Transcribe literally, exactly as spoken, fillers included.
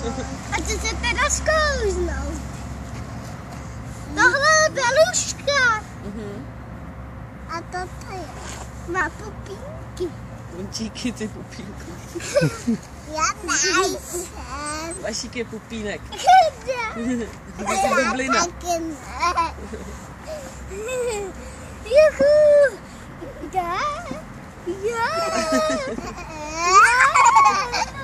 A co se teda sklouznou? Tohle je beluška. Mhm. A toto je. Má pupínky. Díky ty pupínku. Já nejsem. Vašík je pupínek. Kde? Ty jsi bublina. Taky ne. Juhu. Kde? Jo.